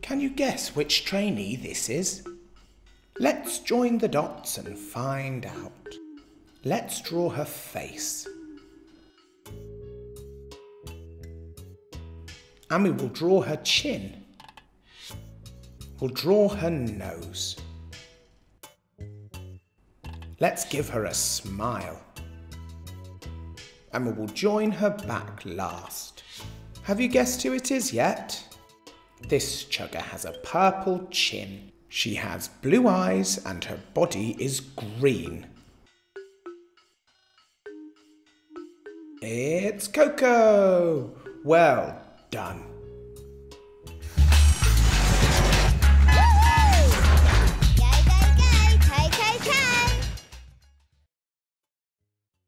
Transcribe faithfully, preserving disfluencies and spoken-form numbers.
Can you guess which trainee this is? Let's join the dots and find out. Let's draw her face. And we will draw her chin. We'll draw her nose. Let's give her a smile. And we will join her back last. Have you guessed who it is yet? This chugger has a purple chin. She has blue eyes and her body is green. It's Koko! Well done.